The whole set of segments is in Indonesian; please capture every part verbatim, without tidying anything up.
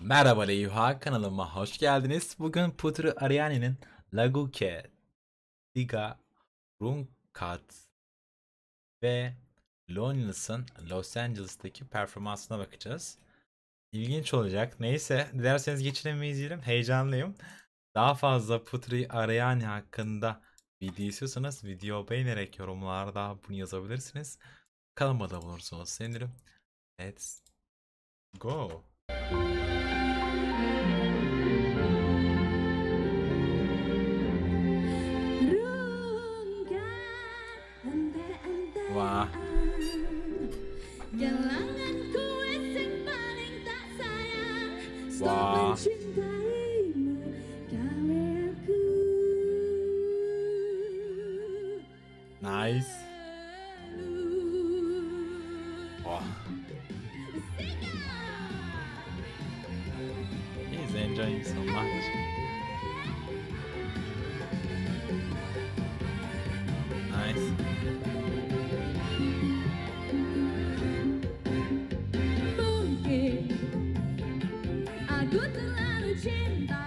Merhaba Leyha, kanalıma hoş geldiniz. Bugün Putri Ariani'nin Lagu Ke Diga Rungkad ve Loneliness'ın Los Angeles'taki performansına bakacağız. İlginç olacak. Neyse, dilerseniz geçelim ve izleyelim. Heyecanlıyım. Daha fazla Putri Ariani hakkında video istiyorsanız video beğenerek yorumlarda bunu yazabilirsiniz. Kanalıma da bulursanız sevinirim. Let's go. Wah. Wah. Nice. Wah. He's enjoying so much. Nice. Aku terlalu cinta,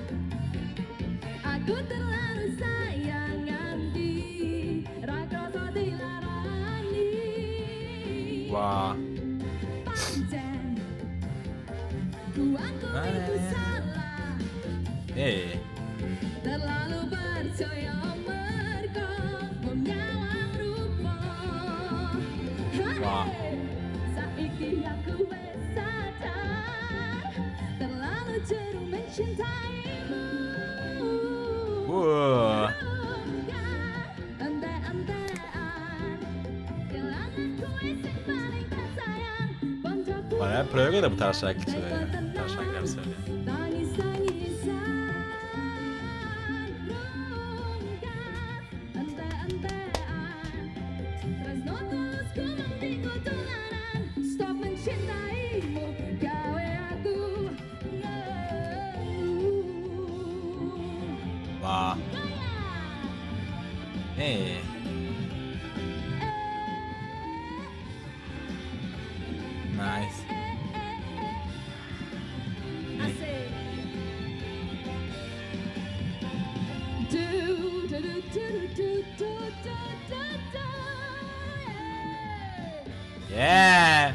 aku terlalu sayang nanti, rasa dilarani. Wah. Pancen, ku aku itu salah. Hey. Terlalu percaya mergo menyawang rupa. Wah. Saiki aku wes sadar, terlalu jauh mencintaimu. Wah. Bayağı proje da bu tarz şarkı söylüyor. Bu tarz şarkılar söylüyor. Wah. Hey. Nice. Yeah.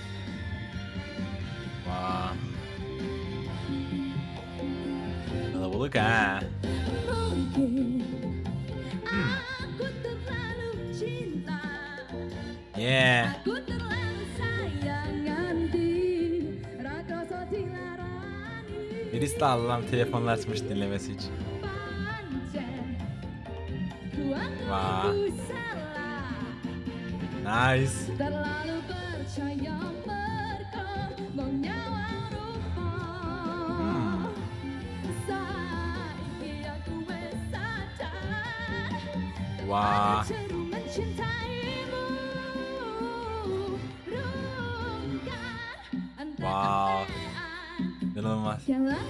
Wah. Kalabalık ha. Hmm. Yeah. Birisi de Allah'ım telefonla açmış dinlemesi için. Wah. Nice. Hmm. Wah. Wow. İnanılmaz.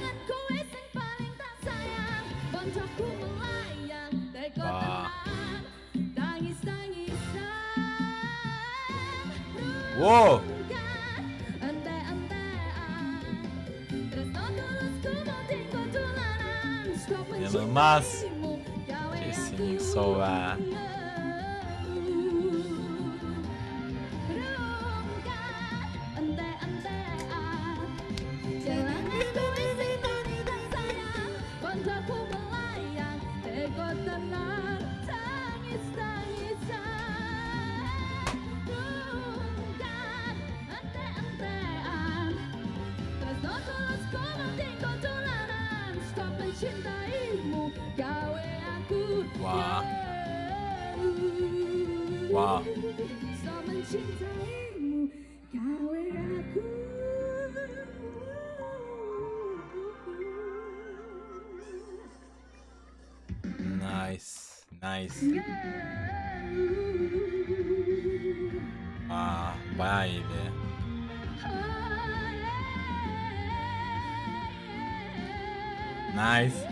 Wah. Wow. İnanılmaz. Kesinlikle sova. Wah. Wah. Nice. Nice. Aa, bayağı iyiydi. Nice.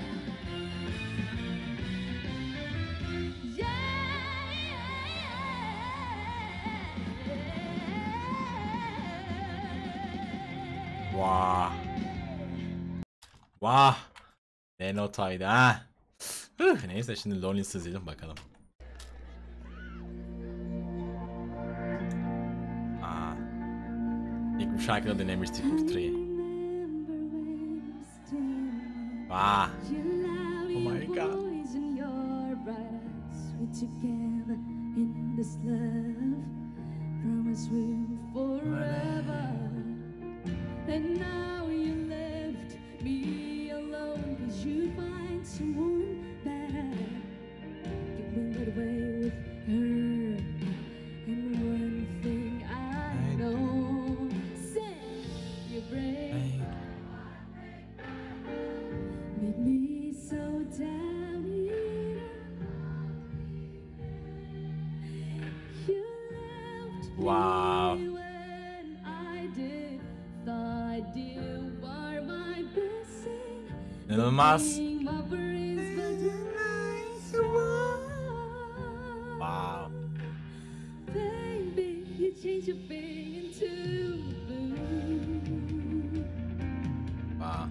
Wow. Vah. Ne notaydı ha. Hıh, neyse şimdi Lonely'si izleyelim bakalım. Aa. İlk bu şarkıda dinlemiştik Putri'yi. Vah. Oh my god. And now you left me alone, 'cause you find someone better. You went away with her, and one thing I know, say you break, make me so down here. You left Wow. me when I did. Thought you were my blessing. İnanılmaz. Being my praise, but tonight you Wow. baby, you changed your thing into blue. Wow.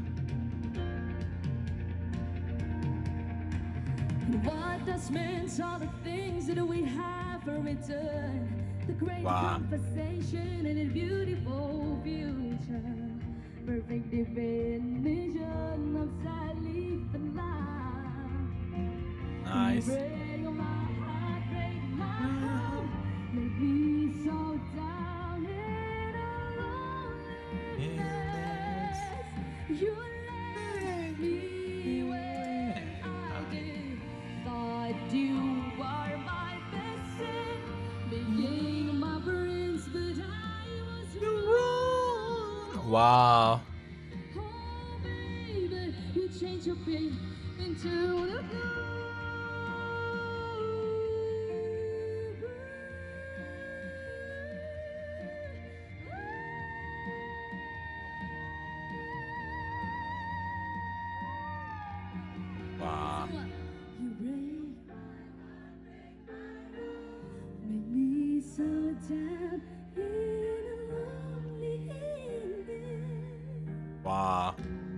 What does meant all the things that we have for return? The great Wow. conversation and a beautiful future. Perfect definition of sadly the life. Nice. Break my heart, break my heart. Make me so down in a loneliness. You left me when I did. Thought you were my best friend. Being my friends, but I was wrong. Wow. Oh baby, you changed your pain into the blue. Wow. You break, make me so down in a lonely evening. Wow.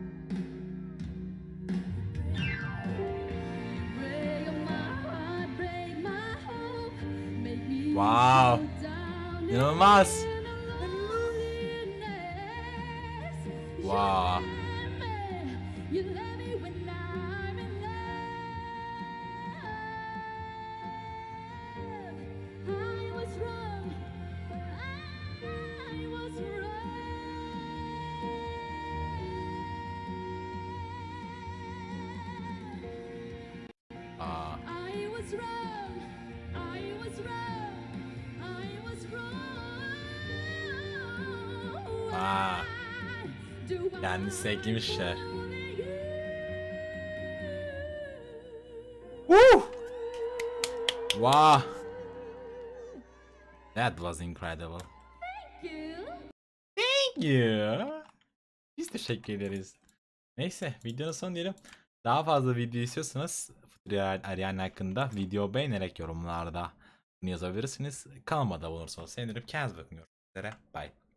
Break my heart, break my hope, make me Wow. so down İnanılmaz. in a loneliness. Wow. You let me when I'm in love. I was wrong. I was wrong. Aa. I was wrong. I was wrong. I was wrong. Aa. Do I Kendisi eklemişler. only you? Woo! Wow. That was incredible. Thank you. Thank you. Biz teşekkür ederiz. Neyse videonun sonu diyelim. Daha fazla video istiyorsanız Putri Ariani hakkında video beğenerek yorumlarda bunu yazabilirsiniz. Kanalıma da abone olursanız sevinirim. Kendinize bakın. Görüşmek üzere. Bye.